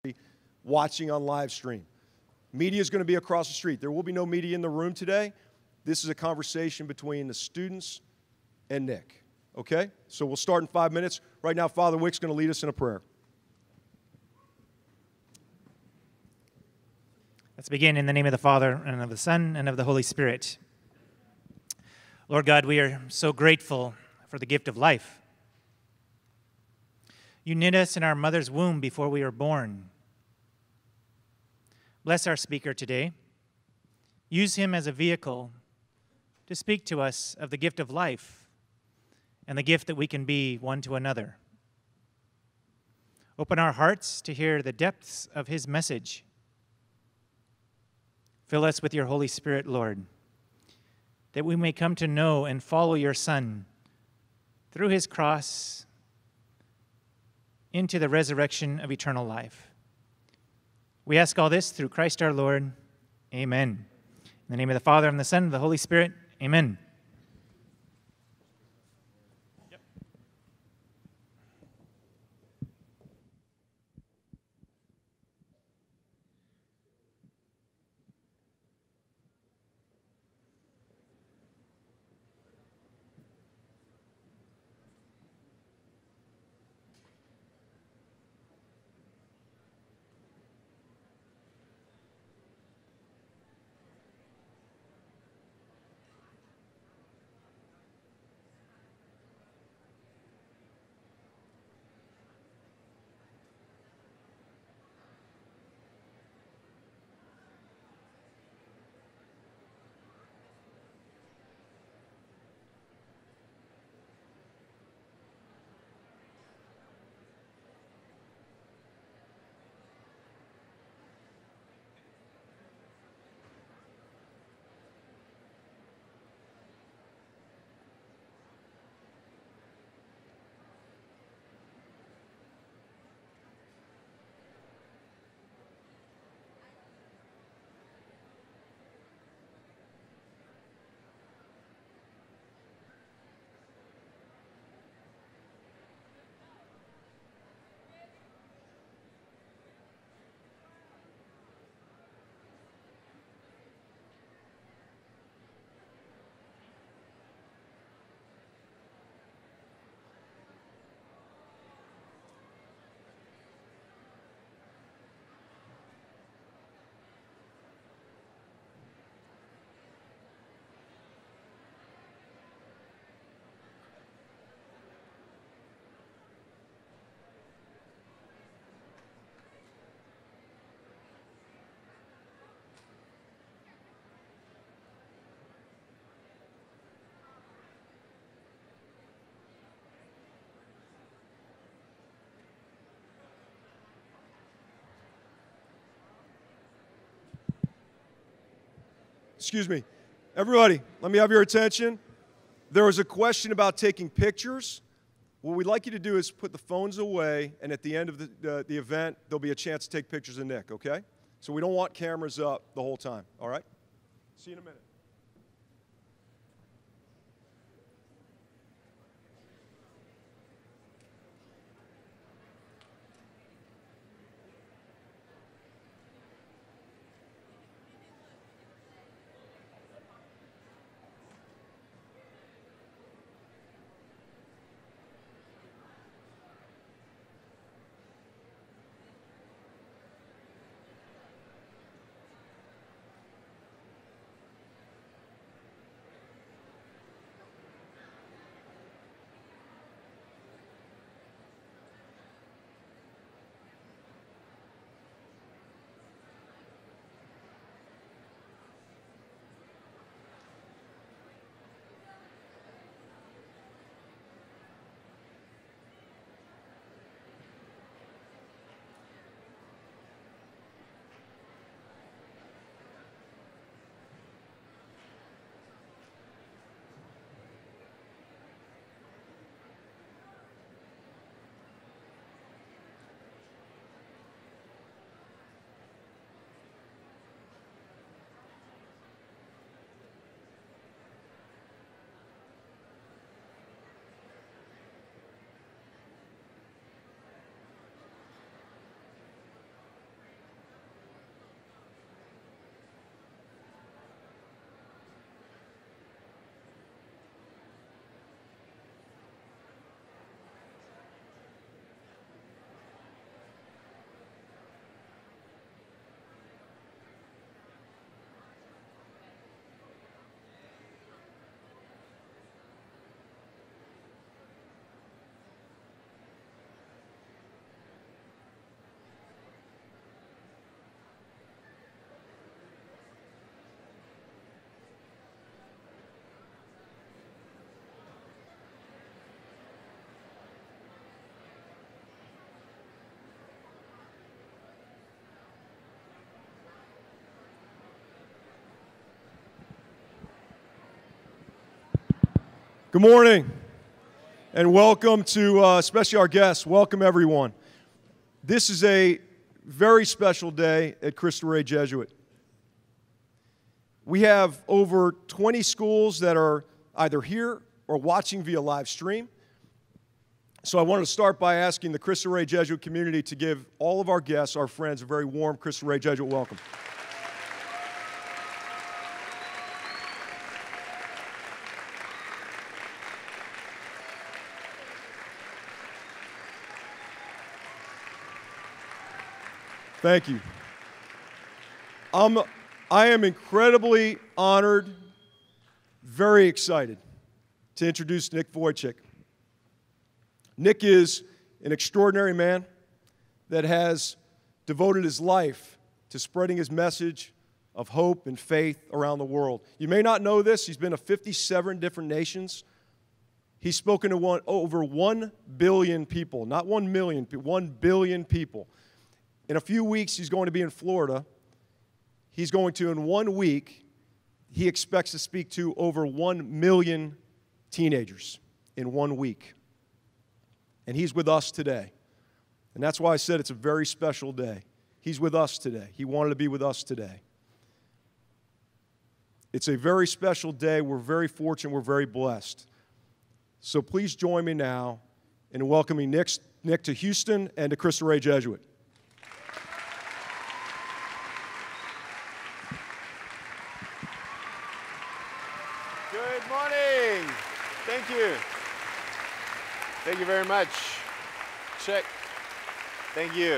watching on live stream. Media is going to be across the street. There will be no media in the room today. This is a conversation between the students and Nick. Okay? So we'll start in 5 minutes. Right now, Father Wick's going to lead us in a prayer. Let's begin in the name of the Father, and of the Son, and of the Holy Spirit. Lord God, we are so grateful for the gift of life. You knit us in our mother's womb before we were born. Bless our speaker today. Use him as a vehicle to speak to us of the gift of life and the gift that we can be one to another. Open our hearts to hear the depths of his message. Fill us with your Holy Spirit, Lord, that we may come to know and follow your Son through his cross into the resurrection of eternal life. We ask all this through Christ our Lord. Amen. In the name of the Father, and the Son, and the Holy Spirit. Amen. Excuse me. Everybody, let me have your attention. There was a question about taking pictures. What we'd like you to do is put the phones away, and at the end of the event, there'll be a chance to take pictures of Nick, okay? So we don't want cameras up the whole time, all right? See you in a minute. Good morning, and welcome to, especially our guests, welcome everyone. This is a very special day at Cristo Rey Jesuit. We have over 20 schools that are either here or watching via live stream. So I wanted to start by asking the Cristo Rey Jesuit community to give all of our guests, our friends, a very warm Cristo Rey Jesuit welcome. Thank you. I am incredibly honored, very excited to introduce Nick Vujicic. Nick is an extraordinary man that has devoted his life to spreading his message of hope and faith around the world. You may not know this, he's been to 57 different nations. He's spoken to over 1 billion people, not 1 million, 1 billion people. In a few weeks, he's going to be in Florida. He's going to, in 1 week, he expects to speak to over 1 million teenagers in 1 week. And he's with us today. And that's why I said it's a very special day. He's with us today. He wanted to be with us today. It's a very special day. We're very fortunate. We're very blessed. So please join me now in welcoming Nick to Houston and to Cristo Rey Jesuit. Good morning. Thank you. Thank you very much. Check. Thank you.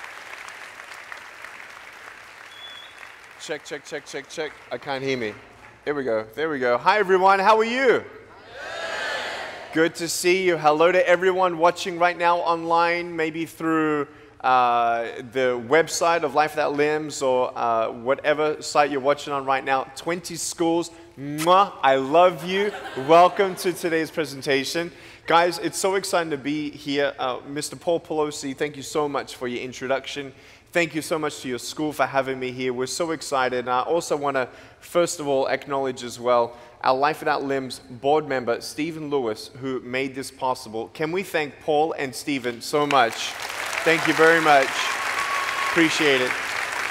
Check, check, check, check, check. I can't hear me. There we go. There we go. Hi, everyone. How are you? Good to see you. Hello to everyone watching right now online, maybe through the website of Life Without Limbs or whatever site you're watching on right now. 20 schools. Mwah, I love you. Welcome to today's presentation. Guys, it's so exciting to be here. Mr. Paul Pelosi, thank you so much for your introduction. Thank you so much to your school for having me here. We're so excited. And I also want to, first of all, acknowledge as well our Life Without Limbs board member, Stephen Lewis, who made this possible. Can we thank Paul and Stephen so much? Thank you very much. Appreciate it.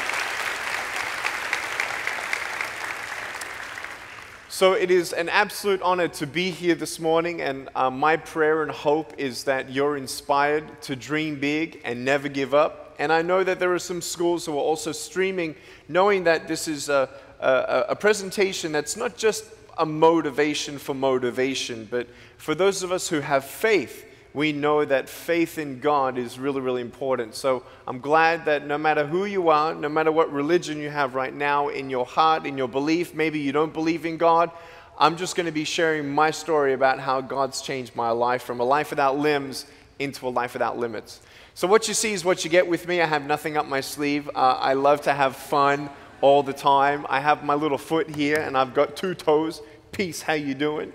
So it is an absolute honor to be here this morning, and my prayer and hope is that you're inspired to dream big and never give up. And I know that there are some schools who are also streaming, knowing that this is a presentation that's not just a motivation for motivation, but for those of us who have faith, we know that faith in God is really, really important. So I'm glad that no matter who you are, no matter what religion you have right now in your heart, in your belief, maybe you don't believe in God, I'm just going to be sharing my story about how God's changed my life from a life without limbs into a life without limits. So what you see is what you get with me. I have nothing up my sleeve. I love to have fun all the time. I have my little foot here, and I've got 2 toes. Peace, how you doing?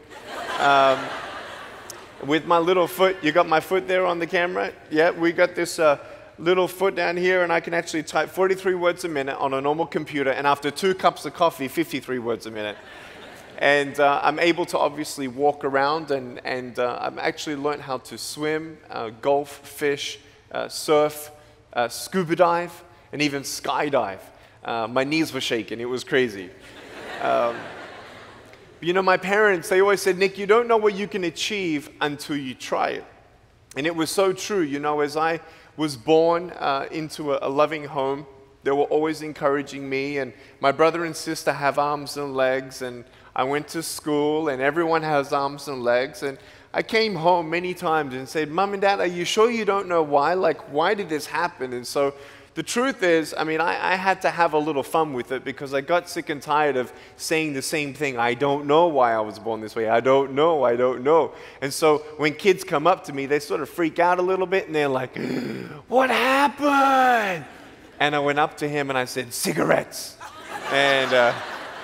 With my little foot, you got my foot there on the camera? Yeah, we got this little foot down here, and I can actually type 43 words a minute on a normal computer, and after 2 cups of coffee, 53 words a minute. And I'm able to obviously walk around, and I've actually learned how to swim, golf, fish, surf, scuba dive, and even skydive. My knees were shaking. It was crazy. You know, my parents, they always said, Nick, you don't know what you can achieve until you try it. And it was so true. You know, as I was born into a loving home, they were always encouraging me. And my brother and sister have arms and legs. And I went to school, and everyone has arms and legs. And I came home many times and said, Mom and Dad, are you sure you don't know why? Like, why did this happen? And so the truth is, I mean, I had to have a little fun with it because I got sick and tired of saying the same thing. I don't know why I was born this way. I don't know. I don't know. And so when kids come up to me, they sort of freak out a little bit, and they're like, what happened? And I went up to him and I said, cigarettes. And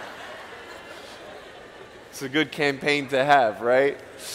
it's a good campaign to have, right?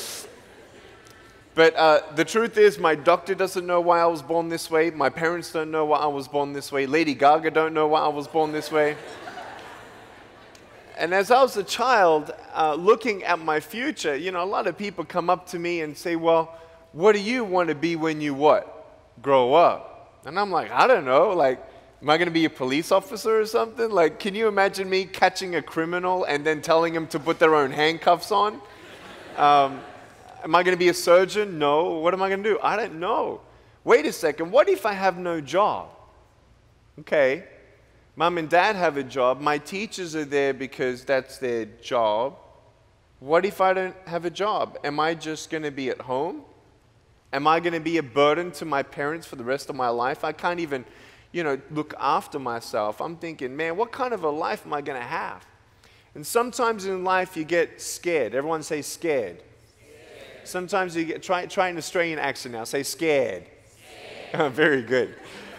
But the truth is, my doctor doesn't know why I was born this way. My parents don't know why I was born this way. Lady Gaga don't know why I was born this way. And as I was a child, looking at my future, you know, a lot of people come up to me and say, well, what do you want to be when you what? Grow up. And I'm like, I don't know, like, am I going to be a police officer or something? Like, can you imagine me catching a criminal and then telling them to put their own handcuffs on? Am I going to be a surgeon? No. What am I going to do? I don't know. Wait a second, what if I have no job? Okay. Mom and dad have a job. My teachers are there because that's their job. What if I don't have a job? Am I just going to be at home? Am I going to be a burden to my parents for the rest of my life? I can't even, you know, look after myself. I'm thinking, man, what kind of a life am I going to have? And sometimes in life you get scared. Everyone say scared. Scared. Sometimes you get, try an Australian accent now. Say scared. Scared. Very good.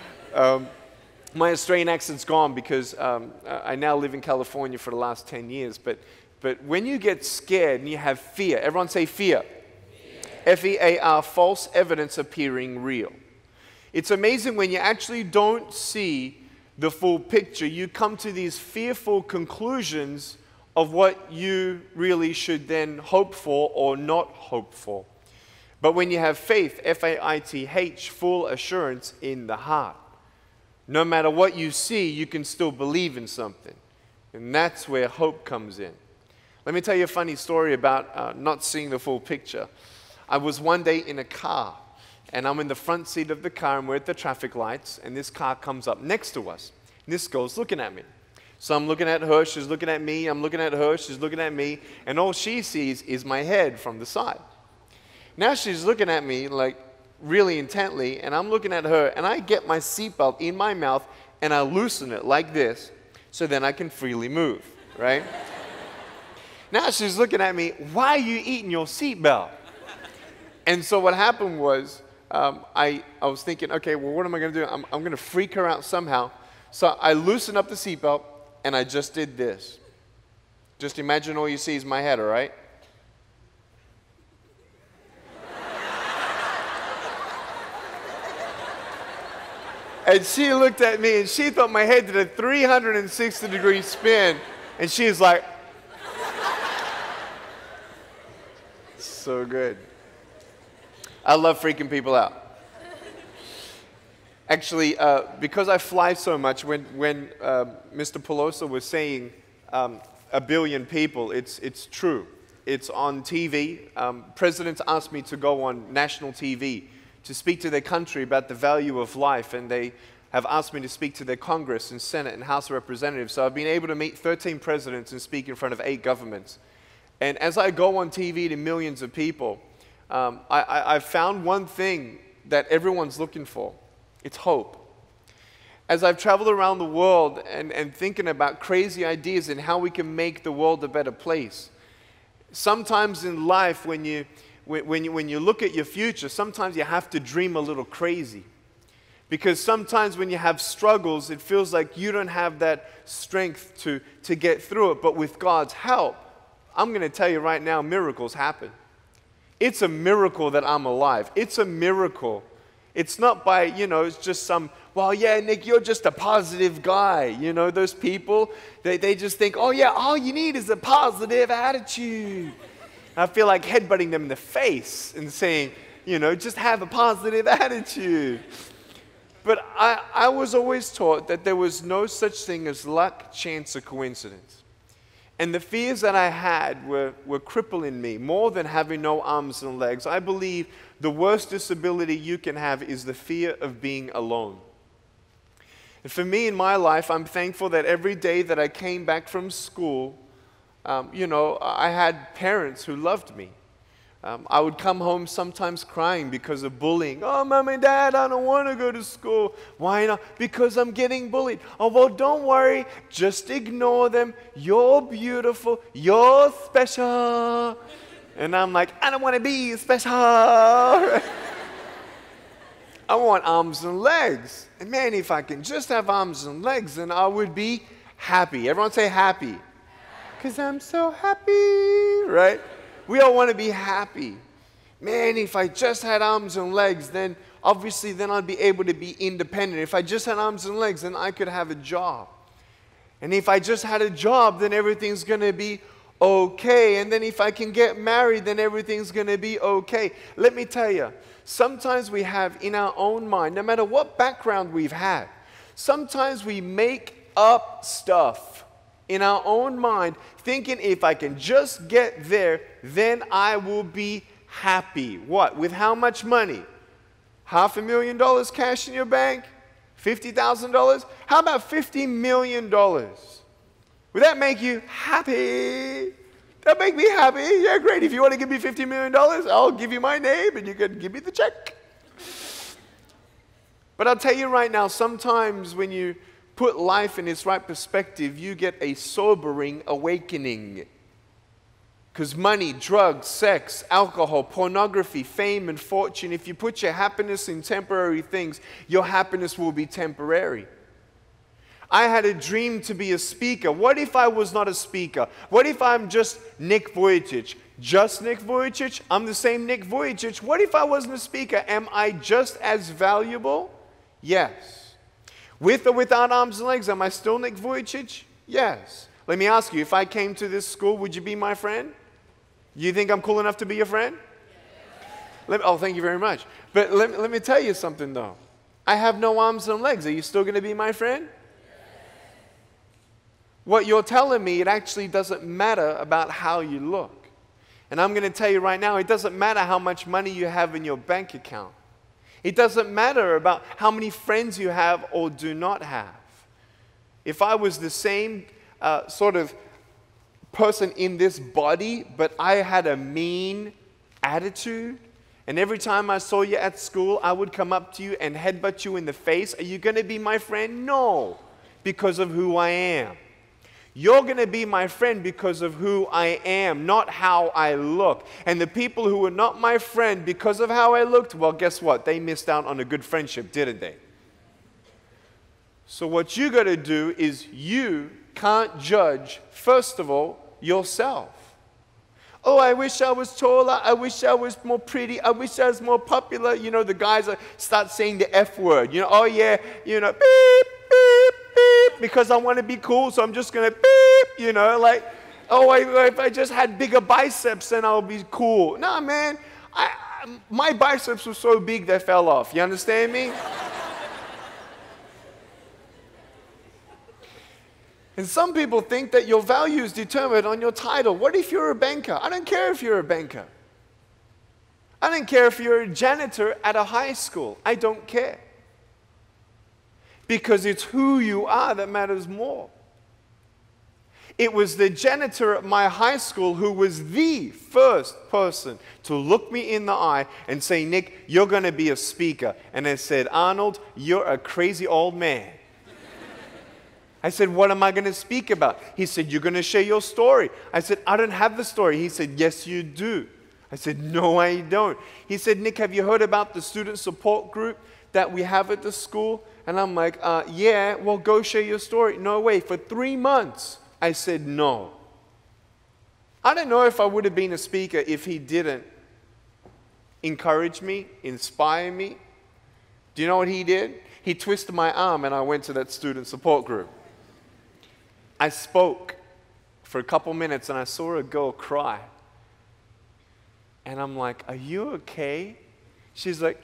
My Australian accent's gone because I now live in California for the last 10 years. But when you get scared and you have fear, everyone say fear. F-E-A-R, false evidence appearing real. It's amazing when you actually don't see the full picture. You come to these fearful conclusions of what you really should then hope for or not hope for. But when you have faith, F-A-I-T-H, full assurance in the heart. No matter what you see, you can still believe in something. And that's where hope comes in. Let me tell you a funny story about not seeing the full picture. I was one day in a car, and I'm in the front seat of the car, and we're at the traffic lights, and this car comes up next to us. And this girl's looking at me. So I'm looking at her, she's looking at me, I'm looking at her, she's looking at me, and all she sees is my head from the side. Now she's looking at me like really intently, and I'm looking at her, and I get my seatbelt in my mouth, and I loosen it like this, so then I can freely move, right? Now she's looking at me, why are you eating your seatbelt? And so what happened was, I was thinking, okay, well, what am I going to do? I'm going to freak her out somehow. So I loosened up the seatbelt, and I just did this. Just imagine all you see is my head, all right? And she looked at me, and she thought my head did a 360-degree spin, and she's like, so good. I love freaking people out. Actually, because I fly so much, when Mr. Pelosi was saying 1 billion people, it's true. It's on TV. Presidents asked me to go on national TV to speak to their country about the value of life, and they have asked me to speak to their Congress and Senate and House of Representatives. So I've been able to meet 13 presidents and speak in front of 8 governments. And as I go on TV to millions of people, I've found one thing that everyone's looking for. It's hope. As I've traveled around the world and thinking about crazy ideas and how we can make the world a better place, sometimes in life when you look at your future, sometimes you have to dream a little crazy. Because sometimes when you have struggles, it feels like you don't have that strength to get through it. But with God's help, I'm going to tell you right now, miracles happen. It's a miracle that I'm alive. It's a miracle. It's not by, it's just some, well, yeah, Nick, you're just a positive guy. Those people, they just think, oh, yeah, all you need is a positive attitude. I feel like headbutting them in the face and saying, just have a positive attitude. But I was always taught that there was no such thing as luck, chance, or coincidence. And the fears that I had were crippling me more than having no arms and legs. I believe the worst disability you can have is the fear of being alone. And for me in my life, I'm thankful that every day that I came back from school, I had parents who loved me. I would come home sometimes crying because of bullying. Oh, Mom and Dad, I don't want to go to school. Why not? Because I'm getting bullied. Oh, well, don't worry. Just ignore them. You're beautiful. You're special. And I'm like, I don't want to be special. I want arms and legs. And man, if I can just have arms and legs, then I would be happy. Everyone say happy. Because I'm so happy, right? We all want to be happy. Man, if I just had arms and legs, then obviously then I'd be able to be independent. If I just had arms and legs, then I could have a job. And if I just had a job, then everything's going to be okay. And then if I can get married, then everything's going to be okay. Let me tell you, sometimes we have in our own mind, no matter what background we've had, sometimes we make up stuff in our own mind, thinking if I can just get there, then I will be happy. What? With how much money? $500,000 cash in your bank? $50,000? How about $50 million? Would that make you happy? That make me happy? Yeah, great. If you want to give me $50 million, I'll give you my name and you can give me the check. But I'll tell you right now, sometimes when you put life in its right perspective, you get a sobering awakening. Because money, drugs, sex, alcohol, pornography, fame, and fortune, if you put your happiness in temporary things, your happiness will be temporary. I had a dream to be a speaker. What if I was not a speaker? What if I'm just Nick Vujicic? Just Nick Vujicic? I'm the same Nick Vujicic. What if I wasn't a speaker? Am I just as valuable? Yes. With or without arms and legs, am I still Nick Vujicic? Yes. Let me ask you, if I came to this school, would you be my friend? You think I'm cool enough to be your friend? Oh, thank you very much. But let me tell you something, though. I have no arms and legs. Are you still going to be my friend? What you're telling me, it actually doesn't matter about how you look. And I'm going to tell you right now, it doesn't matter how much money you have in your bank account. It doesn't matter about how many friends you have or do not have. If I was the same sort of person in this body, but I had a mean attitude, and every time I saw you at school, I would come up to you and headbutt you in the face, are you going to be my friend? No, because of who I am. You're going to be my friend because of who I am, not how I look. And the people who were not my friend because of how I looked, well, guess what? They missed out on a good friendship, didn't they? So what you got to do is you can't judge, first of all, yourself. Oh, I wish I was taller. I wish I was more pretty. I wish I was more popular. You know, the guys start saying the F word. You know, oh yeah, you know, beep, beep, beep, because I want to be cool, so I'm just going to beep, you know, like, oh, if I just had bigger biceps, then I'll be cool. Nah, man, my biceps were so big they fell off. You understand me? And some people think that your value is determined on your title. What if you're a banker? I don't care if you're a banker. I don't care if you're a janitor at a high school. I don't care. Because it's who you are that matters more. It was the janitor at my high school who was the first person to look me in the eye and say, Nick, you're going to be a speaker. And I said, Arnold, you're a crazy old man. I said, what am I going to speak about? He said, you're going to share your story. I said, I don't have the story. He said, yes, you do. I said, no, I don't. He said, Nick, have you heard about the student support group that we have at the school? And I'm like, yeah, well, go share your story. No way. For 3 months, I said, no. I don't know if I would have been a speaker if he didn't encourage me, inspire me. Do you know what he did? He twisted my arm and I went to that student support group. I spoke for a couple minutes and I saw a girl cry. And I'm like, are you okay? She's like,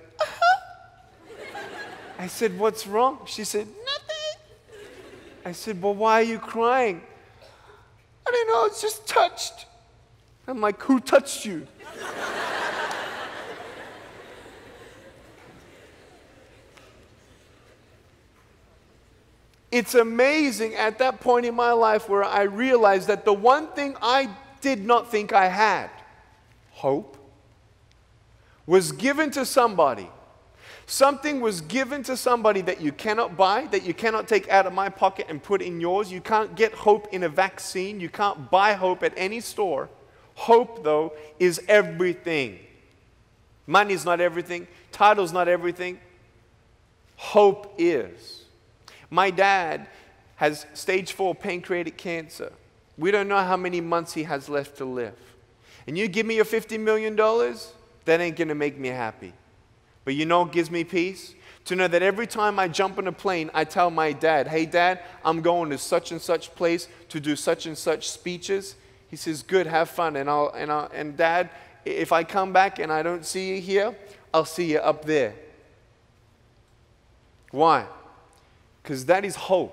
I said, what's wrong? She said, nothing. I said, well, why are you crying? I don't know, it's just touched. I'm like, who touched you? It's amazing at that point in my life where I realized that the one thing I did not think I had, hope, was given to somebody. Something was given to somebody that you cannot buy, that you cannot take out of my pocket and put in yours. You can't get hope in a vaccine. You can't buy hope at any store. Hope, though, is everything. Money's not everything. Title's not everything. Hope is. My dad has stage 4 pancreatic cancer. We don't know how many months he has left to live. And you give me your $50 million, that ain't going to make me happy. But you know what gives me peace? To know that every time I jump on a plane, I tell my dad, hey dad, I'm going to such and such place to do such and such speeches. He says, good, have fun. And dad, if I come back and I don't see you here, I'll see you up there. Why? Because that is hope.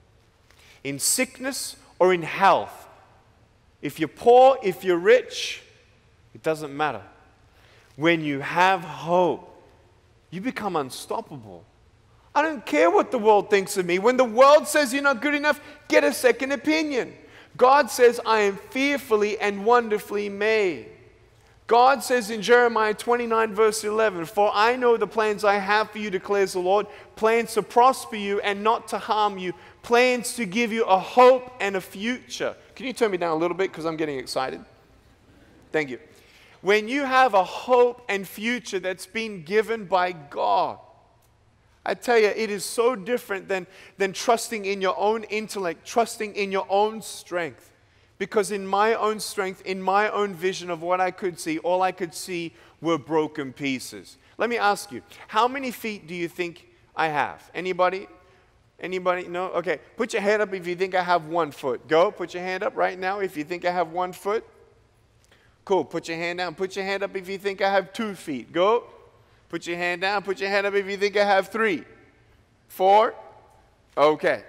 In sickness or in health. If you're poor, if you're rich, it doesn't matter. When you have hope, you become unstoppable. I don't care what the world thinks of me. When the world says you're not good enough, get a second opinion. God says, I am fearfully and wonderfully made. God says in Jeremiah 29 verse 11, for I know the plans I have for you, declares the Lord, plans to prosper you and not to harm you, plans to give you a hope and a future. Can you turn me down a little bit because I'm getting excited? Thank you. When you have a hope and future that's been given by God, I tell you, it is so different than trusting in your own intellect, trusting in your own strength. Because in my own strength, in my own vision of what I could see, all I could see were broken pieces. Let me ask you, how many feet do you think I have? Anybody? Anybody? No? Okay. Put your hand up if you think I have 1 foot. Go. Put your hand up right now if you think I have 1 foot. Cool. Put your hand down. Put your hand up if you think I have 2 feet. Go. Put your hand down. Put your hand up if you think I have 3, 4. Okay.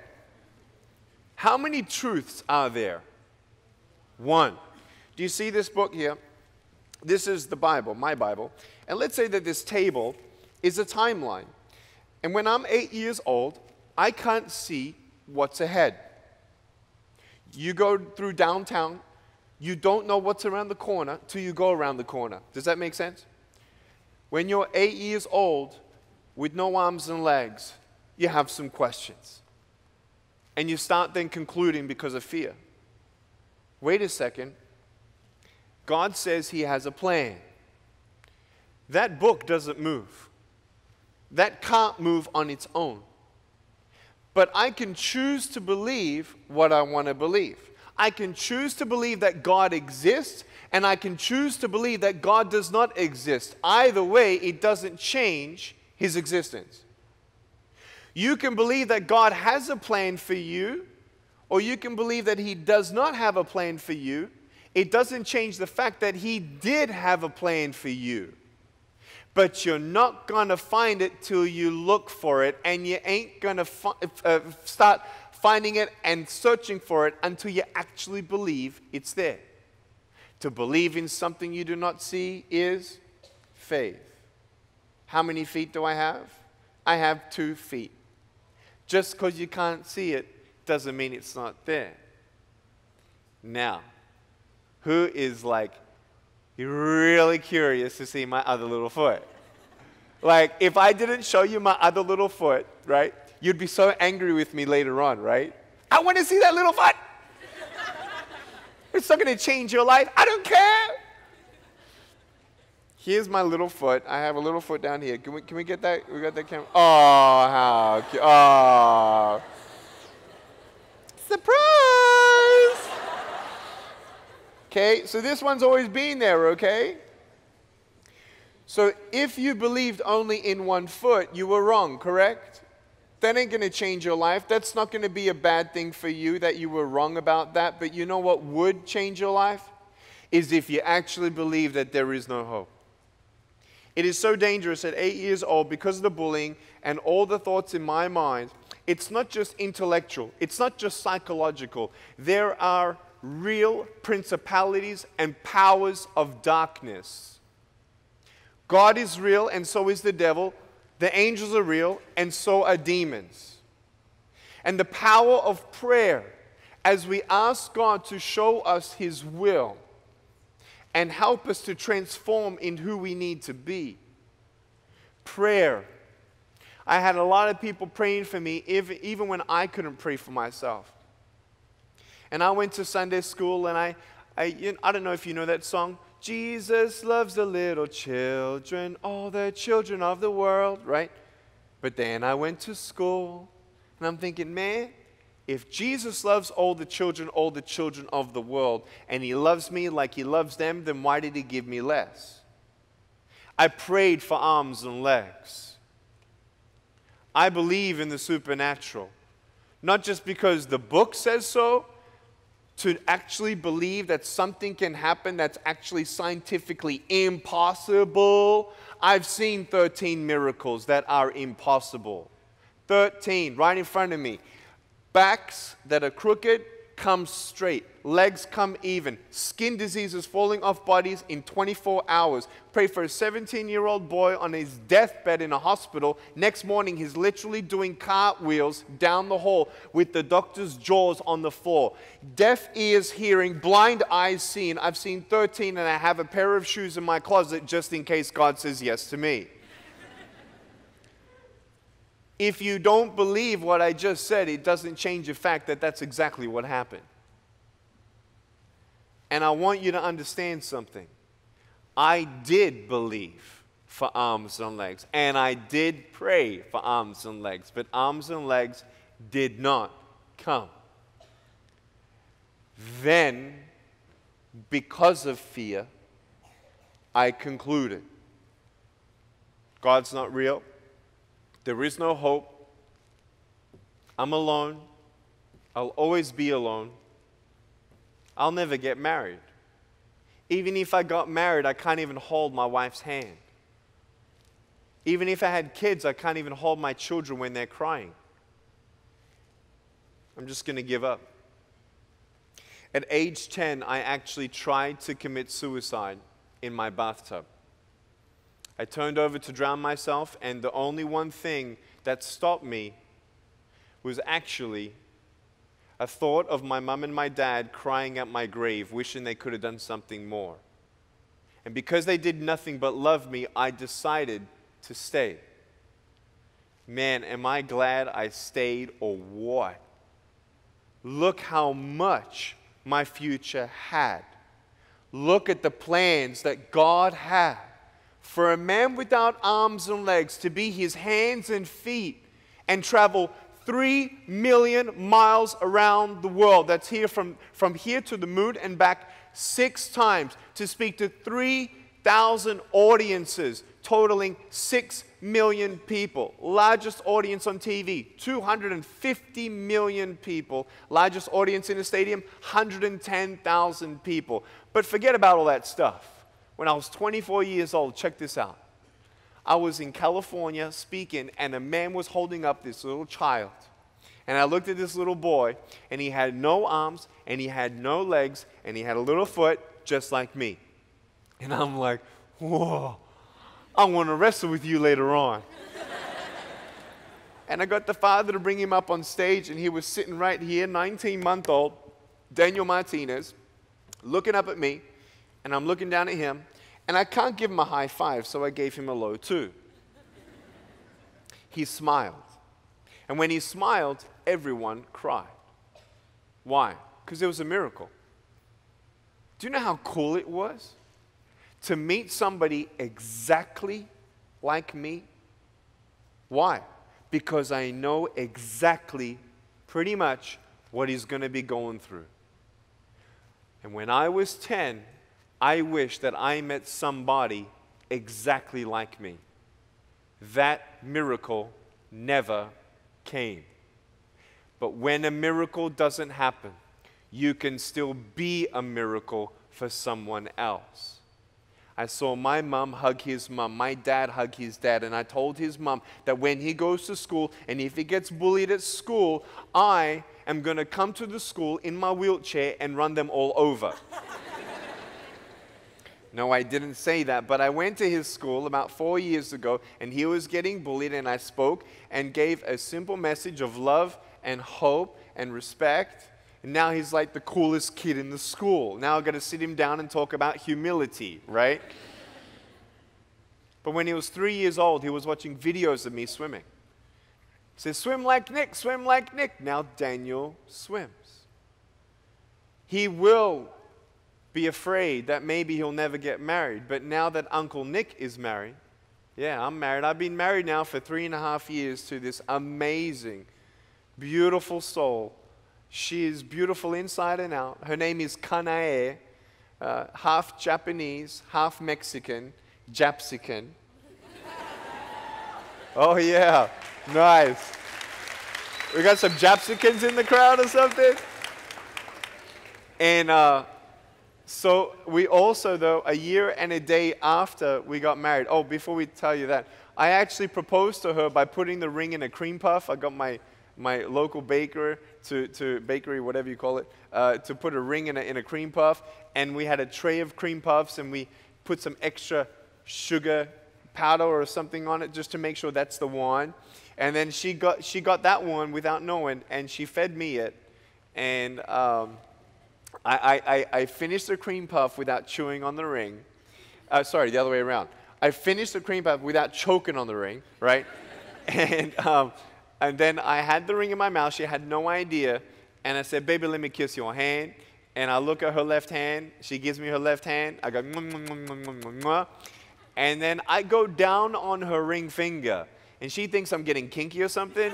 How many truths are there? 1. Do you see this book here? This is the Bible, my Bible. And let's say that this table is a timeline. And when I'm 8 years old, I can't see what's ahead. You go through downtown, you don't know what's around the corner till you go around the corner. Does that make sense? When you're 8 years old, with no arms and legs, you have some questions. And you start then concluding because of fear. Wait a second. God says He has a plan. That book doesn't move. That can't move on its own. But I can choose to believe what I want to believe. I can choose to believe that God exists, and I can choose to believe that God does not exist. Either way, it doesn't change His existence. You can believe that God has a plan for you, or you can believe that He does not have a plan for you. It doesn't change the fact that He did have a plan for you. But you're not going to find it till you look for it, and you ain't going to start finding it and searching for it until you actually believe it's there. To believe in something you do not see is faith. How many feet do I have? I have 2 feet. Just because you can't see it doesn't mean it's not there. Now, who is like really curious to see my other little foot? Like, if I didn't show you my other little foot, right, you'd be so angry with me later on, right? I want to see that little foot. It's not going to change your life. I don't care. Here's my little foot. I have a little foot down here. Can we get that? We got that camera? Oh, how cute. Oh. Surprise! Okay, so this one's always been there, okay? So if you believed only in 1 foot, you were wrong, correct? That ain't going to change your life. That's not going to be a bad thing for you that you were wrong about that. But you know what would change your life? Is if you actually believe that there is no hope. It is so dangerous at 8 years old because of the bullying and all the thoughts in my mind. It's not just intellectual. It's not just psychological. There are real principalities and powers of darkness. God is real and so is the devil. The angels are real and so are demons. And the power of prayer as we ask God to show us His will and help us to transform in who we need to be. Prayer. I had a lot of people praying for me even when I couldn't pray for myself. And I went to Sunday school and I don't know if you know that song. Jesus loves the little children, all the children of the world, right? But then I went to school and I'm thinking, man, if Jesus loves all the children of the world, and He loves me like He loves them, then why did He give me less? I prayed for arms and legs. I believe in the supernatural. Not just because the book says so, to actually believe that something can happen that's actually scientifically impossible. I've seen 13 miracles that are impossible. 13, right in front of me. Backs that are crooked come straight. Legs come even. Skin diseases falling off bodies in 24 hours. Pray for a 17-year-old boy on his deathbed in a hospital. Next morning, he's literally doing cartwheels down the hall with the doctor's jaws on the floor. Deaf ears hearing, blind eyes seeing. I've seen 13, and I have a pair of shoes in my closet just in case God says yes to me. If you don't believe what I just said, it doesn't change the fact that that's exactly what happened. And I want you to understand something. I did believe for arms and legs, and I did pray for arms and legs, but arms and legs did not come. Then, because of fear, I concluded, God's not real. There is no hope. I'm alone. I'll always be alone. I'll never get married. Even if I got married, I can't even hold my wife's hand. Even if I had kids, I can't even hold my children when they're crying. I'm just going to give up. At age 10, I actually tried to commit suicide in my bathtub. I turned over to drown myself, and the only one thing that stopped me was actually a thought of my mom and my dad crying at my grave, wishing they could have done something more. And because they did nothing but love me, I decided to stay. Man, am I glad I stayed or what? Look how much my future had. Look at the plans that God had. For a man without arms and legs to be his hands and feet and travel 3 million miles around the world. That's here from here to the moon and back 6 times to speak to 3,000 audiences totaling 6 million people. Largest audience on TV, 250 million people. Largest audience in a stadium, 110,000 people. But forget about all that stuff. When I was 24 years old, check this out. I was in California speaking, and a man was holding up this little child. And I looked at this little boy, and he had no arms, and he had no legs, and he had a little foot just like me. And I'm like, whoa, I want to wrestle with you later on. And I got the father to bring him up on stage, and he was sitting right here, 19-month-old, Daniel Martinez, looking up at me. And I'm looking down at him, and I can't give him a high five, so I gave him a low 2. He smiled. And when he smiled, everyone cried. Why? Because it was a miracle. Do you know how cool it was to meet somebody exactly like me? Why? Because I know exactly, pretty much, what he's going to be going through. And when I was 10, I wish that I met somebody exactly like me. That miracle never came. But when a miracle doesn't happen, you can still be a miracle for someone else. I saw my mom hug his mom, my dad hug his dad, and I told his mom that when he goes to school and if he gets bullied at school, I am going to come to the school in my wheelchair and run them all over. No, I didn't say that, but I went to his school about 4 years ago, and he was getting bullied, and I spoke and gave a simple message of love and hope and respect. And now he's like the coolest kid in the school. Now I've got to sit him down and talk about humility, right? But when he was 3 years old, he was watching videos of me swimming. He says, swim like Nick, swim like Nick. Now Daniel swims. He will be afraid that maybe he'll never get married. But now that Uncle Nick is married, yeah, I'm married. I've been married now for 3.5 years to this amazing, beautiful soul. She is beautiful inside and out. Her name is Kanae, half Japanese, half Mexican, Japsican. Oh yeah, Nice. We got some Japsikins in the crowd or something? And so we also, though, a year and a day after we got married, oh, before we tell you that, I actually proposed to her by putting the ring in a cream puff. I got my local baker to bakery, whatever you call it, to put a ring in a cream puff. And we had a tray of cream puffs, and we put some extra sugar powder or something on it just to make sure that's the one. And then she got that one without knowing, and she fed me it. And I finished the cream puff without chewing on the ring. Sorry, the other way around. I finished the cream puff without choking on the ring, right? And then I had the ring in my mouth. She had no idea. And I said, baby, let me kiss your hand. And I look at her left hand. She gives me her left hand. I go, mwah, mwah, mwah, mwah, mwah, mwah. And then I go down on her ring finger. And she thinks I'm getting kinky or something.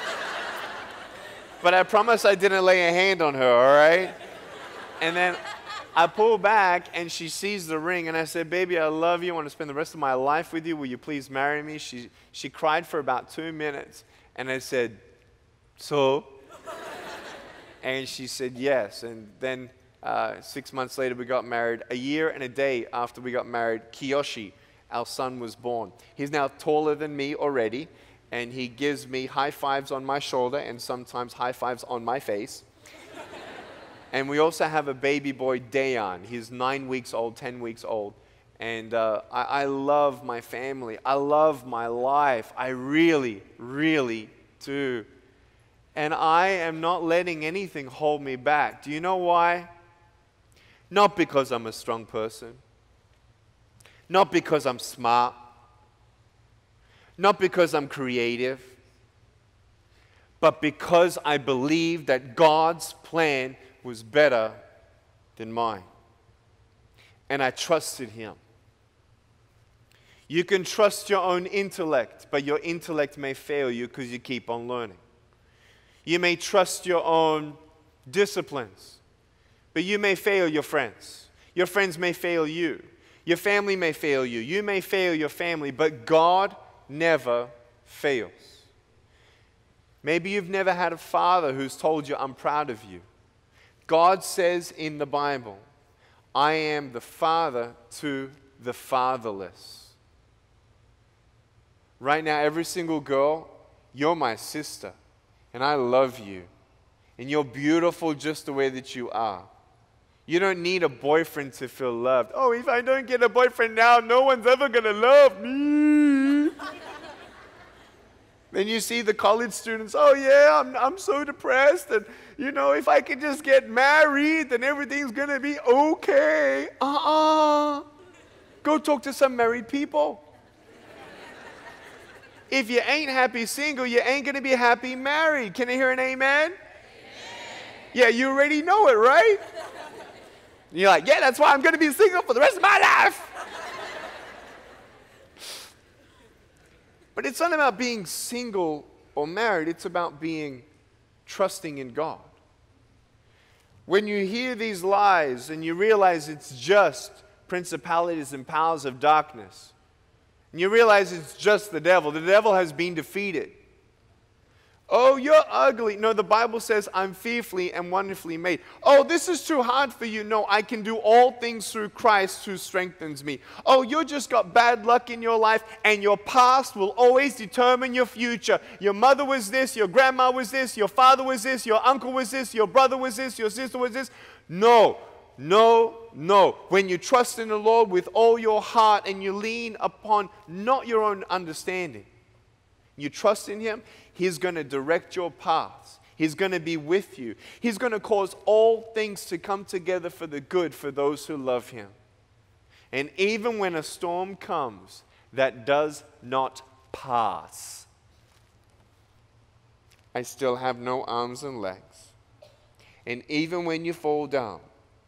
But I promise I didn't lay a hand on her, all right? And then I pull back, and she sees the ring, and I said, baby, I love you. I want to spend the rest of my life with you. Will you please marry me? She cried for about 2 minutes, and I said, so? And she said yes. And then 6 months later, we got married. A year and a day after we got married, Kiyoshi, our son, was born. He's now taller than me already, and he gives me high fives on my shoulder and sometimes high fives on my face. And we also have a baby boy, Dayan. He's 9 weeks old, 10 weeks old. And I love my family. I love my life. I really, really do. And I am not letting anything hold me back. Do you know why? Not because I'm a strong person. Not because I'm smart. Not because I'm creative. But because I believe that God's plan was better than mine. And I trusted Him. You can trust your own intellect, but your intellect may fail you because you keep on learning. You may trust your own disciplines, but you may fail your friends. Your friends may fail you. Your family may fail you. You may fail your family, but God never fails. Maybe you've never had a father who's told you, I'm proud of you. God says in the Bible, I am the father to the fatherless. Right now, every single girl, you're my sister, and I love you. And you're beautiful just the way that you are. You don't need a boyfriend to feel loved. Oh, if I don't get a boyfriend now, no one's ever going to love me. Then you see the college students, oh yeah, I'm so depressed. And, you know, if I could just get married, then everything's going to be okay. Go talk to some married people. If you ain't happy single, you ain't going to be happy married. Can I hear an amen? Amen? Yeah, you already know it, right? You're like, yeah, that's why I'm going to be single for the rest of my life. But it's not about being single or married. It's about being trusting in God. When you hear these lies and you realize it's just principalities and powers of darkness, and you realize it's just the devil has been defeated. Oh, you're ugly. No, the Bible says I'm fearfully and wonderfully made. Oh, this is too hard for you. No, I can do all things through Christ who strengthens me. Oh, you just got bad luck in your life, and your past will always determine your future. Your mother was this, your grandma was this, your father was this, your uncle was this, your brother was this, your sister was this. No, no, no. When you trust in the Lord with all your heart and you lean upon not your own understanding, you trust in Him, He's going to direct your paths. He's going to be with you. He's going to cause all things to come together for the good for those who love Him. And even when a storm comes that does not pass, I still have no arms and legs. And even when you fall down,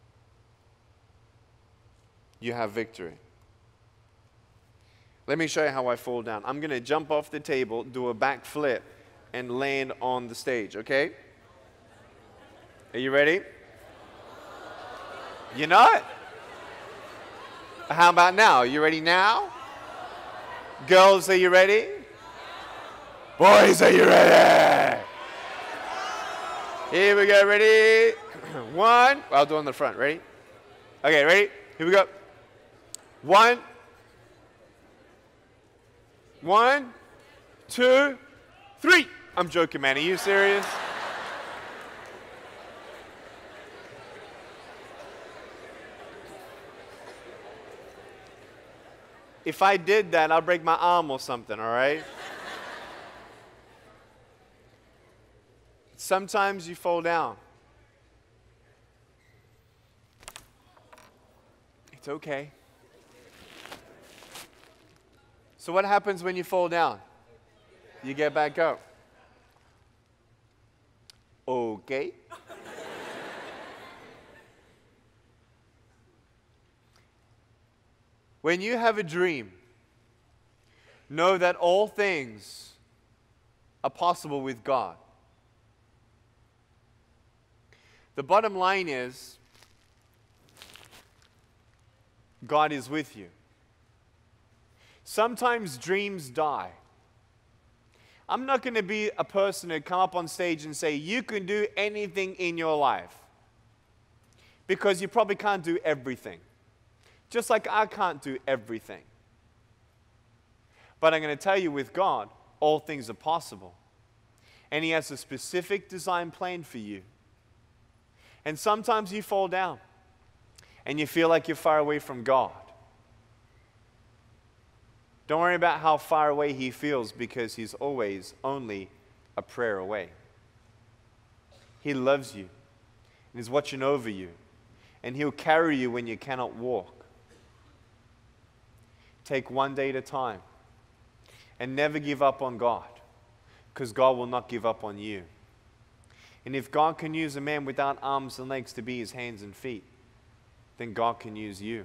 you have victory. Let me show you how I fall down. I'm going to jump off the table, do a backflip, and land on the stage, okay? Are you ready? You're not? How about now? Are you ready now? Girls, are you ready? Boys, are you ready? Here we go, ready? One. I'll do it on the front, ready? Okay, ready? Here we go. One. 1, 2, 3. I'm joking, man. Are you serious? If I did that, I'll break my arm or something, all right? Sometimes you fall down. It's okay. So what happens when you fall down? You get back up. Okay. When you have a dream, know that all things are possible with God. The bottom line is, God is with you. Sometimes dreams die. I'm not going to be a person who come up on stage and say, you can do anything in your life. Because you probably can't do everything. Just like I can't do everything. But I'm going to tell you, with God, all things are possible. And He has a specific design plan for you. And sometimes you fall down. And you feel like you're far away from God. Don't worry about how far away He feels, because He's always only a prayer away. He loves you. And He's watching over you. And He'll carry you when you cannot walk. Take one day at a time. And never give up on God. Because God will not give up on you. And if God can use a man without arms and legs to be His hands and feet, then God can use you.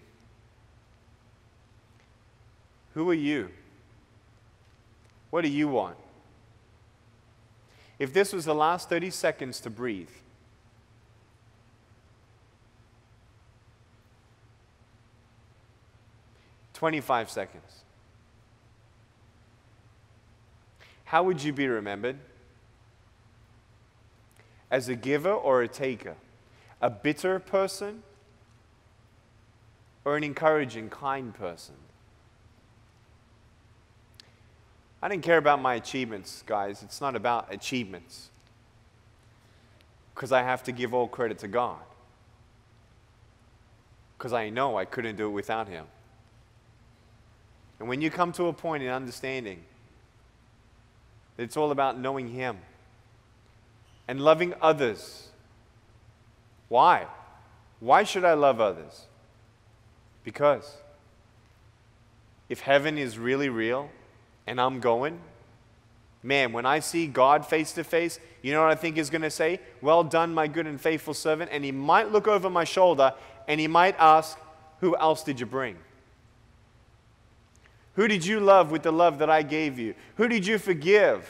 Who are you? What do you want? If this was the last 30 seconds to breathe, $25 seconds. How would you be remembered? As a giver or a taker? A bitter person or an encouraging, kind person? I didn't care about my achievements, guys. It's not about achievements. Because I have to give all credit to God. Because I know I couldn't do it without Him. And when you come to a point in understanding that it's all about knowing Him and loving others. Why? Why should I love others? Because if heaven is really real and I'm going, man, when I see God face to face, you know what I think He's going to say? Well done, my good and faithful servant. And He might look over my shoulder and He might ask, who else did you bring? Who did you love with the love that I gave you? Who did you forgive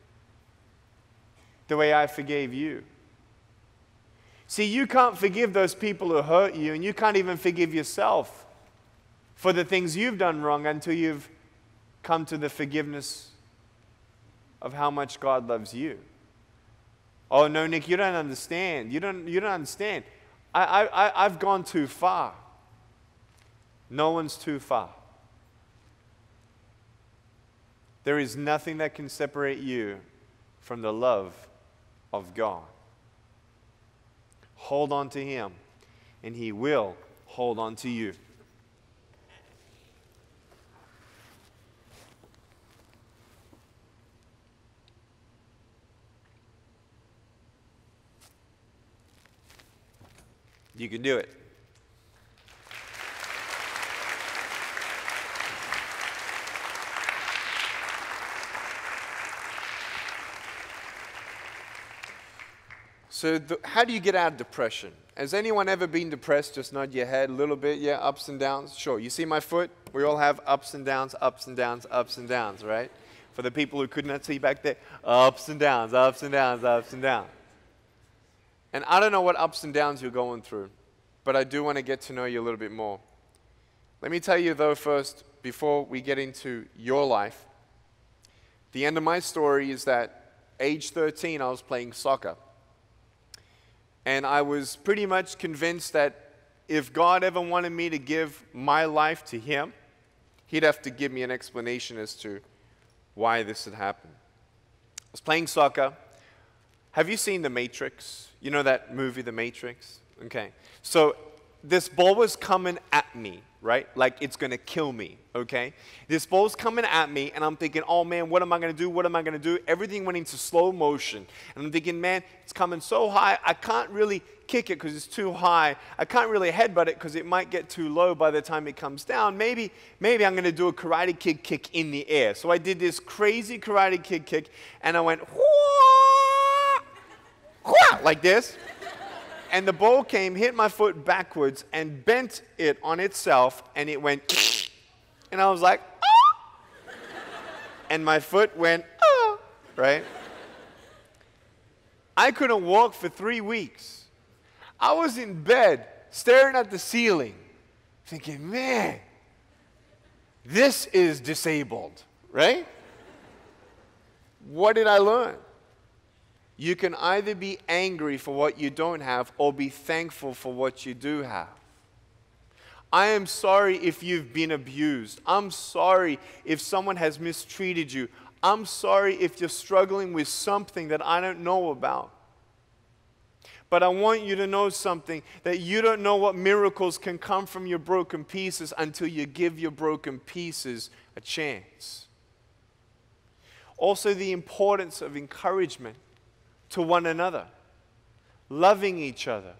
the way I forgave you? See, you can't forgive those people who hurt you, and you can't even forgive yourself for the things you've done wrong until you've come to the forgiveness of how much God loves you. Oh, no, Nick, you don't understand. You don't understand. I've gone too far. No one's too far. There is nothing that can separate you from the love of God. Hold on to Him, and He will hold on to you. You can do it. So how do you get out of depression? Has anyone ever been depressed? Just nod your head a little bit. Yeah, ups and downs. Sure. You see my foot? We all have ups and downs, ups and downs, ups and downs, right? For the people who could not see back there, ups and downs, ups and downs, ups and downs. And I don't know what ups and downs you're going through, but I do want to get to know you a little bit more. Let me tell you, though, first, before we get into your life, The end of my story is that age 13, I was playing soccer. And I was pretty much convinced that if God ever wanted me to give my life to Him, He'd have to give me an explanation as to why this had happened. I was playing soccer. Have you seen The Matrix? You know that movie, The Matrix? Okay. So this ball was coming at me, right? Like it's going to kill me, okay? This ball's coming at me, and I'm thinking, oh man, what am I going to do? What am I going to do? Everything went into slow motion. And I'm thinking, man, it's coming so high, I can't really kick it because it's too high. I can't really headbutt it because it might get too low by the time it comes down. Maybe I'm going to do a Karate Kid kick in the air. So I did this crazy Karate Kid kick, and I went, whoa, whoa, like this. And the ball came, hit my foot backwards, and bent it on itself, and it went, and I was like, oh! And my foot went, oh, right? I couldn't walk for 3 weeks. I was in bed, staring at the ceiling, thinking, man, this is disabled, right? What did I learn? You can either be angry for what you don't have or be thankful for what you do have. I am sorry if you've been abused. I'm sorry if someone has mistreated you. I'm sorry if you're struggling with something that I don't know about. But I want you to know something, that you don't know what miracles can come from your broken pieces until you give your broken pieces a chance. Also, the importance of encouragement to one another, loving each other.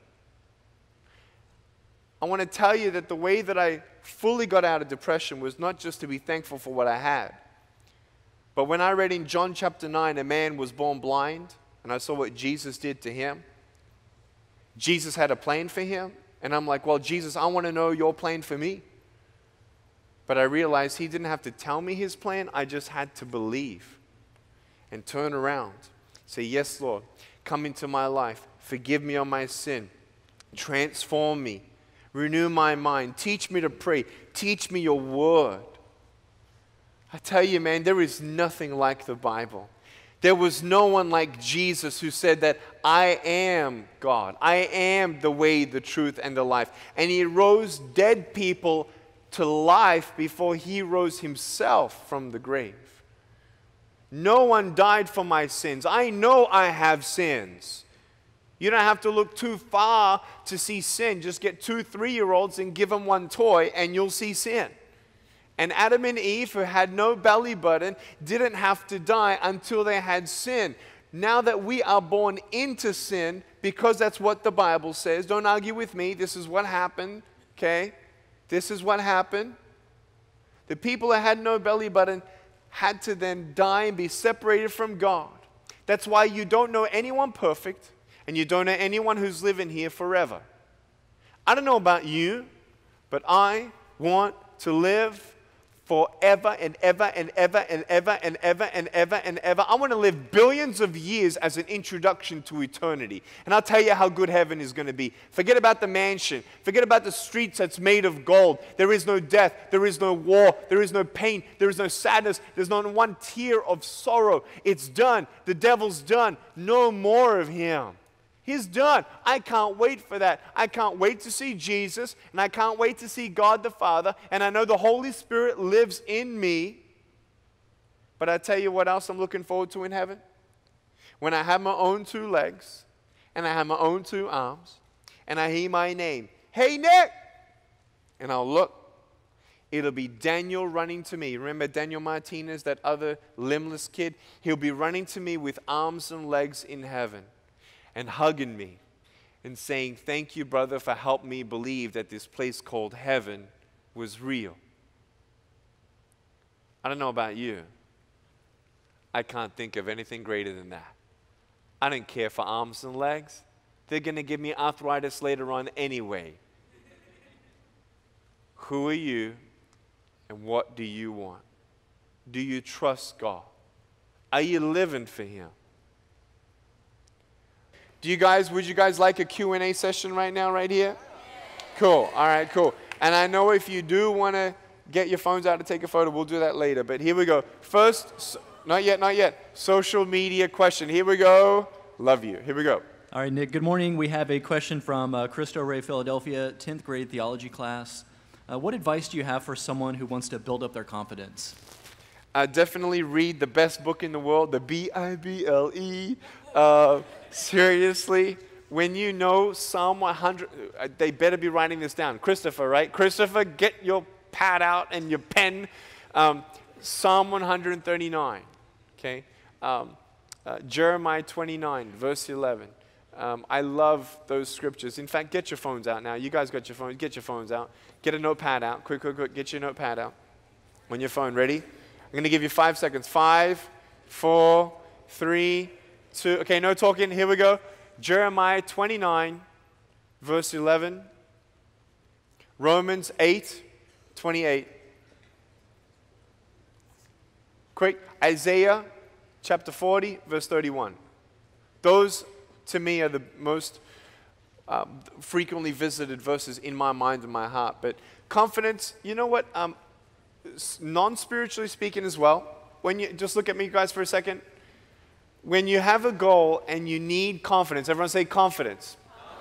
I want to tell you that the way that I fully got out of depression was not just to be thankful for what I had, but when I read in John chapter 9, a man was born blind, and I saw what Jesus did to him. Jesus had a plan for him, and I'm like, well, Jesus, I want to know your plan for me. But I realized He didn't have to tell me His plan. I just had to believe and turn around. Say, yes, Lord, come into my life. Forgive me on my sin. Transform me. Renew my mind. Teach me to pray. Teach me your word. I tell you, man, there is nothing like the Bible. There was no one like Jesus who said that I am God. I am the way, the truth, and the life. And He rose dead people to life before He rose Himself from the grave. No one died for my sins. I know I have sins. You don't have to look too far to see sin. Just get 2 3-year-olds and give them one toy and you'll see sin. And Adam and Eve, who had no belly button, didn't have to die until they had sin. Now that we are born into sin, because that's what the Bible says, don't argue with me, this is what happened, okay? This is what happened. The people that had no belly button had to then die and be separated from God. That's why you don't know anyone perfect, and you don't know anyone who's living here forever. I don't know about you, but I want to live forever and ever and ever and ever and ever and ever and ever. I want to live billions of years as an introduction to eternity. And I'll tell you how good heaven is going to be. Forget about the mansion. Forget about the streets that's made of gold. There is no death. There is no war. There is no pain. There is no sadness. There's not one tear of sorrow. It's done. The devil's done. No more of him. He's done. I can't wait for that. I can't wait to see Jesus, and I can't wait to see God the Father, and I know the Holy Spirit lives in me. But I tell you what else I'm looking forward to in heaven? When I have my own 2 legs, and I have my own 2 arms, and I hear my name, hey Nick, and I'll look. It'll be Daniel running to me. Remember Daniel Martinez, that other limbless kid? He'll be running to me with arms and legs in heaven, and hugging me and saying, thank you, brother, for helping me believe that this place called heaven was real. I don't know about you. I can't think of anything greater than that. I don't care for arms and legs. They're going to give me arthritis later on anyway. Who are you and what do you want? Do you trust God? Are you living for Him? Would you guys like a Q&A session right now, right here? Cool. All right, cool. And I know if you do want to get your phones out to take a photo, we'll do that later. But here we go. First, not yet, not yet. Social media question. Here we go. Love you. Here we go. All right, Nick, good morning. We have a question from Cristo Rey, Philadelphia, 10th grade theology class. What advice do you have for someone who wants to build up their confidence? Definitely read the best book in the world, the Bible. Seriously, when you know Psalm 100, they better be writing this down. Christopher, right? Christopher, get your pad out and your pen. Psalm 139, okay? Jeremiah 29, verse 11. I love those scriptures. In fact, get your phones out now. You guys got your phones. Get your phones out. Get a notepad out. Quick, quick, quick. Get your notepad out on your phone. Ready? I'm going to give you 5 seconds. 5, 4, 3, 2. Okay, no talking. Here we go. Jeremiah 29, verse 11. Romans 8, 28. Quick. Isaiah chapter 40, verse 31. Those, to me, are the most frequently visited verses in my mind and my heart. But confidence, you know what? Non-spiritually speaking as well. When you just look at me, guys, for a second. When you have a goal and you need confidence, everyone say confidence.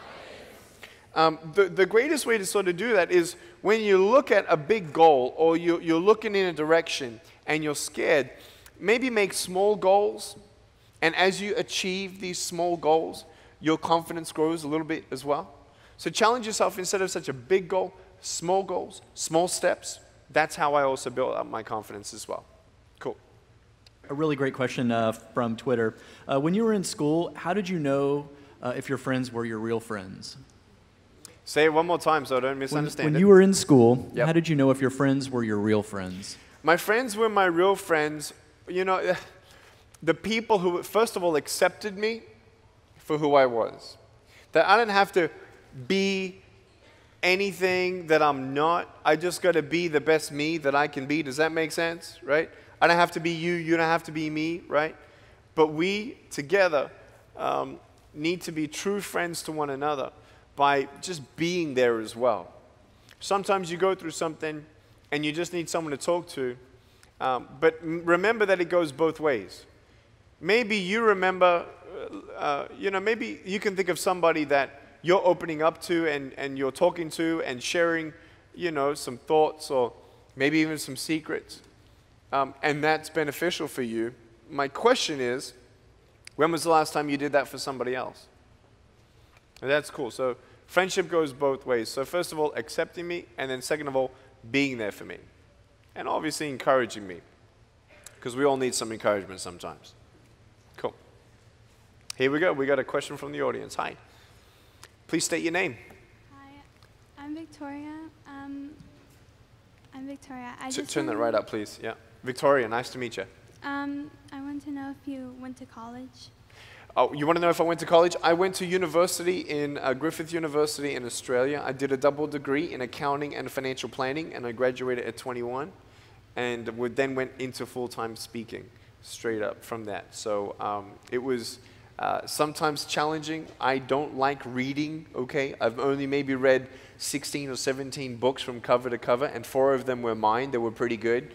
The greatest way to sort of do that is when you look at a big goal or you're looking in a direction and you're scared, maybe make small goals. And as you achieve these small goals, your confidence grows a little bit as well. So challenge yourself instead of such a big goal, small steps. That's how I also build up my confidence as well. Cool. A really great question from Twitter. When you were in school, how did you know if your friends were your real friends? Say it one more time so I don't misunderstand it. When you were in school, Yep. how did you know if your friends were your real friends? My friends were my real friends. You know, the people who, first of all, accepted me for who I was. That I didn't have to be anything that I'm not. I just got to be the best me that I can be. Does that make sense? Right? I don't have to be you. You don't have to be me. Right? But we together need to be true friends to one another by just being there as well. Sometimes you go through something and you just need someone to talk to. But remember that it goes both ways. Maybe you remember, maybe you can think of somebody that you're opening up to and you're talking to and sharing, some thoughts or maybe even some secrets. And that's beneficial for you. My question is, when was the last time you did that for somebody else? And that's cool. So friendship goes both ways. So first of all, accepting me, and then second of all, being there for me. And obviously encouraging me, because we all need some encouragement sometimes. Cool. Here we go. We got a question from the audience. Hi. Please state your name. Hi, I'm Victoria. Turn that right up, please. Yeah. Victoria, nice to meet you. I want to know if you went to college. Oh, you want to know if I went to college? I went to university in Griffith University in Australia. I did a double degree in accounting and financial planning, and I graduated at 21, and then went into full-time speaking straight up from that. So it was sometimes challenging. I don't like reading, okay? I've only maybe read 16 or 17 books from cover to cover, and 4 of them were mine. They were pretty good.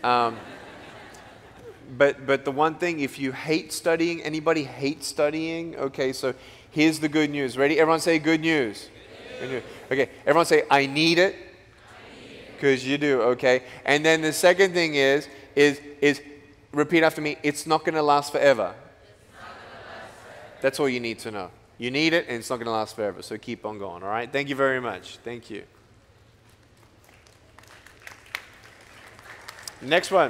But the one thing, if you hate studying, anybody hate studying? Okay, so here's the good news. Ready? Everyone say good news. Good news. Okay, everyone say, I need it. Because you do, okay? And then the second thing is repeat after me, it's not going to last forever. That's all you need to know. You need it, and it's not going to last forever. So keep on going, all right? Thank you very much. Thank you. Next one.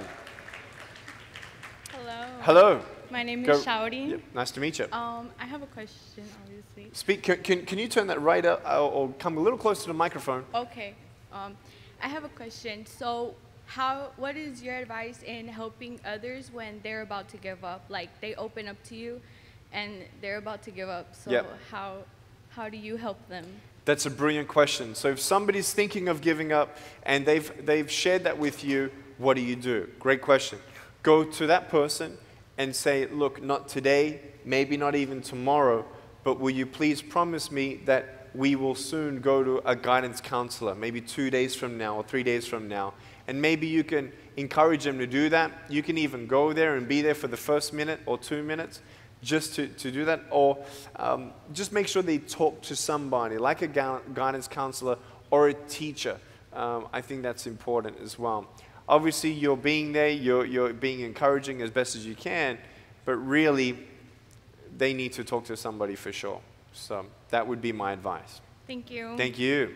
Hello. My name is Shaori. Yep. Nice to meet you. I have a question, obviously. Speak. Can you turn that right up or come a little closer to the microphone? Okay. I have a question. So, what is your advice in helping others when they're about to give up? Like they open up to you, and they're about to give up. So yep. How do you help them? That's a brilliant question. So if somebody's thinking of giving up and they've shared that with you, what do? Great question. Go to that person and say, look, not today, maybe not even tomorrow, but will you please promise me that we will soon go to a guidance counselor, maybe 2 days from now or 3 days from now, and maybe you can encourage them to do that. You can even go there and be there for the first minute or 2 minutes just to do that. Or just make sure they talk to somebody, like a guidance counselor or a teacher. I think that's important as well. Obviously, you're being there, you're being encouraging as best as you can, but really, they need to talk to somebody for sure. So that would be my advice. Thank you. Thank you.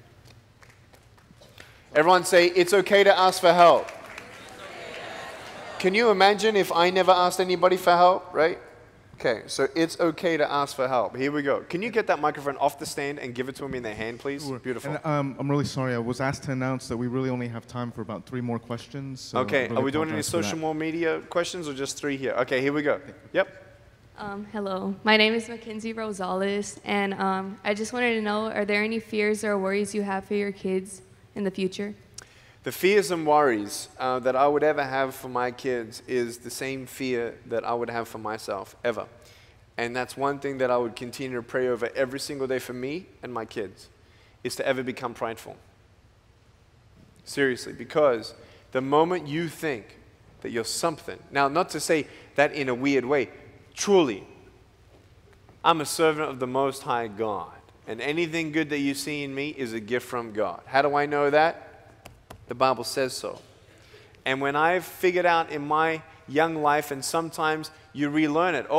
Everyone say, it's okay to ask for help. Can you imagine if I never asked anybody for help, right? Okay, so it's okay to ask for help. Here we go. Can you get that microphone off the stand and give it to him in their hand, please? Sure. Beautiful. And, I'm really sorry. I was asked to announce that we really only have time for about 3 more questions. So Okay, really are we doing any apologize for social that. media questions or just 3 here? Okay, here we go. Yep. Hello, my name is Mackenzie Rosales, and I just wanted to know, are there any fears or worries you have for your kids in the future? The fears and worries that I would ever have for my kids is the same fear that I would have for myself, ever. And that's one thing that I would continue to pray over every single day for me and my kids, is to ever become prideful. Seriously, because the moment you think that you're something, now not to say that in a weird way, truly, I'm a servant of the Most High God, and anything good that you see in me is a gift from God. How do I know that? The Bible says so. And when I've figured out in my young life, and sometimes you relearn it,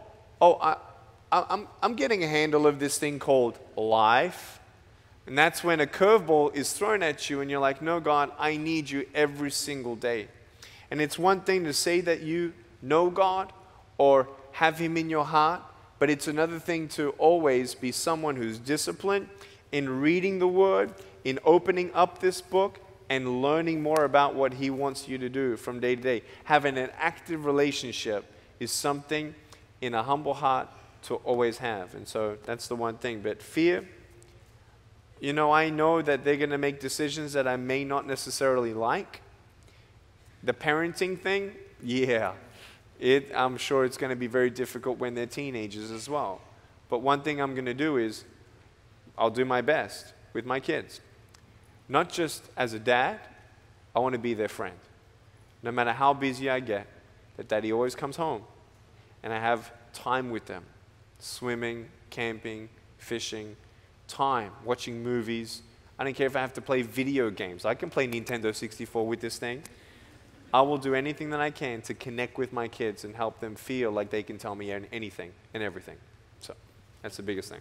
I'm getting a handle of this thing called life. And that's when a curveball is thrown at you and you're like, no, God, I need you every single day. And it's one thing to say that you know God or have Him in your heart, but it's another thing to always be someone who's disciplined in reading the Word, in opening up this book, and learning more about what He wants you to do from day to day. Having an active relationship is something in a humble heart to always have. And so that's the one thing. But fear, I know that they're going to make decisions that I may not necessarily like. The parenting thing, yeah. I'm sure it's going to be very difficult when they're teenagers as well. But one thing I'm going to do is I'll do my best with my kids. Not just as a dad, I want to be their friend. No matter how busy I get, that Daddy always comes home and I have time with them. Swimming, camping, fishing, time, watching movies. I don't care if I have to play video games. I can play Nintendo 64 with this thing. I will do anything that I can to connect with my kids and help them feel like they can tell me anything and everything. So that's the biggest thing.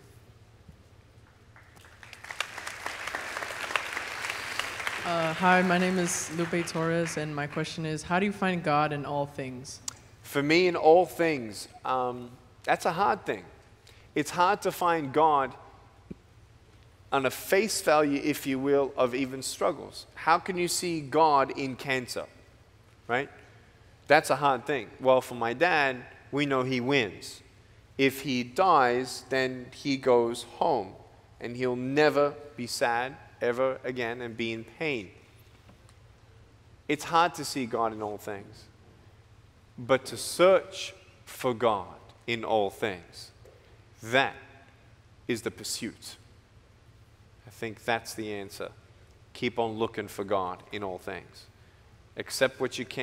Hi, my name is Lupe Torres, and my question is, how do you find God in all things? For me, in all things, that's a hard thing. It's hard to find God on a face value, if you will, of even struggles. How can you see God in cancer? Right? That's a hard thing. Well, for my dad, we know he wins. If he dies, then he goes home, and he'll never be sad ever again and be in pain. It's hard to see God in all things, but to search for God in all things, that is the pursuit. I think that's the answer. Keep on looking for God in all things. Accept what you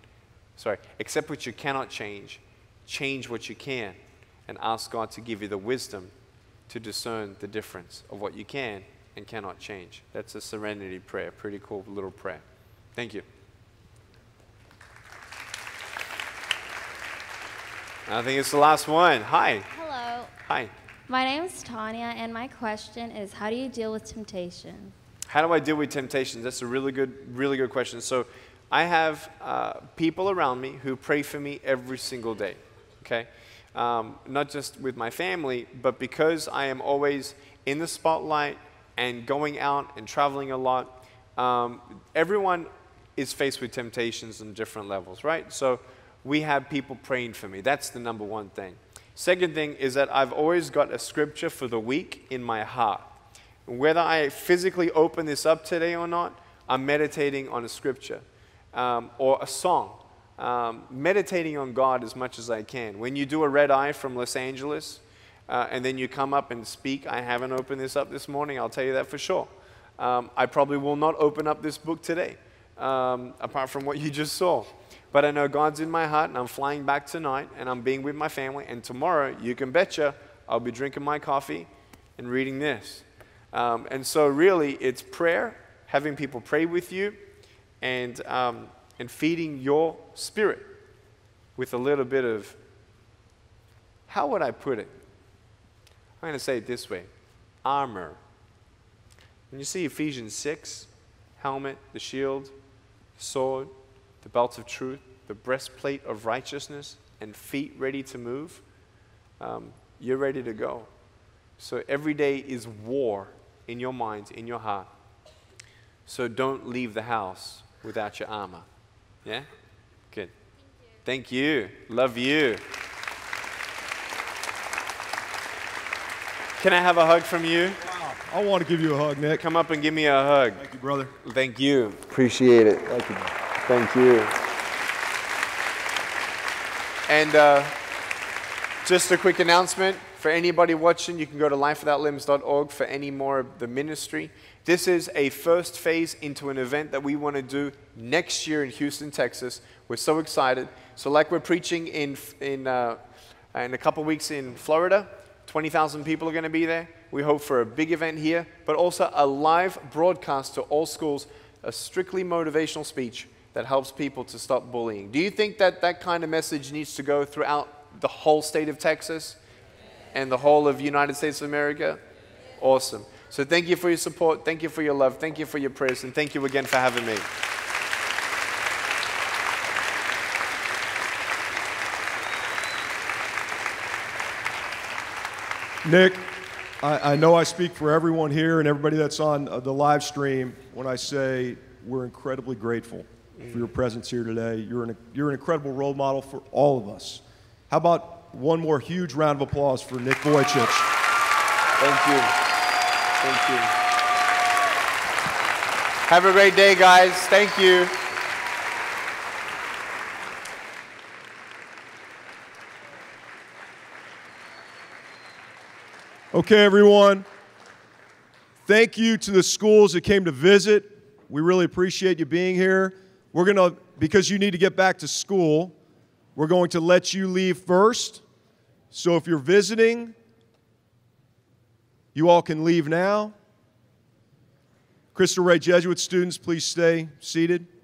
cannot change. Change what you can, and ask God to give you the wisdom to discern the difference of what you can and cannot change. That's a serenity prayer. Pretty cool little prayer. Thank you. I think it's the last one. Hi. Hello. Hi. My name is Tanya, and my question is, how do you deal with temptation? How do I deal with temptations? That's a really good question. So I have people around me who pray for me every single day, okay? Not just with my family, but because I am always in the spotlight and going out and traveling a lot, everyone is faced with temptations on different levels, right? So we have people praying for me. That's the number one thing. Second thing is that I've always got a scripture for the week in my heart. Whether I physically open this up today or not, I'm meditating on a scripture or a song. Meditating on God as much as I can. When you do a red eye from Los Angeles and then you come up and speak, I haven't opened this up this morning, I'll tell you that for sure. I probably will not open up this book today. apart from what you just saw. But I know God's in my heart, and I'm flying back tonight, and I'm being with my family. And tomorrow, you can betcha, I'll be drinking my coffee and reading this. And so really, it's prayer, having people pray with you, and feeding your spirit with a little bit of, how would I put it? I'm going to say it this way, armor. When you see Ephesians 6, helmet, the shield, sword, the belt of truth, the breastplate of righteousness, and feet ready to move, you're ready to go. So every day is war in your mind, in your heart. So don't leave the house without your armor. Yeah? Good. Thank you. Love you. Can I have a hug from you? Wow. I want to give you a hug, Nick. Come up and give me a hug. Thank you, brother. Thank you. Appreciate it. Thank you. Thank you. And just a quick announcement. For anybody watching, you can go to lifewithoutlimbs.org for any more of the ministry. This is a first phase into an event that we want to do next year in Houston, Texas. We're so excited. So like we're preaching in a couple weeks in Florida, 20,000 people are going to be there. We hope for a big event here, but also a live broadcast to all schools, a strictly motivational speech that helps people to stop bullying. Do you think that that kind of message needs to go throughout the whole state of Texas and the whole of the United States of America? Awesome. So thank you for your support. Thank you for your love. Thank you for your prayers. And thank you again for having me. Nick, I know I speak for everyone here and everybody that's on the live stream when I say we're incredibly grateful for your presence here today. You're an incredible role model for all of us. How about one more huge round of applause for Nick Vujicic? Thank you. Thank you. Have a great day, guys. Thank you. Okay, everyone. Thank you to the schools that came to visit. We really appreciate you being here. We're going to, because you need to get back to school, we're going to let you leave first. So if you're visiting, you all can leave now. Cristo Rey Jesuit students, please stay seated.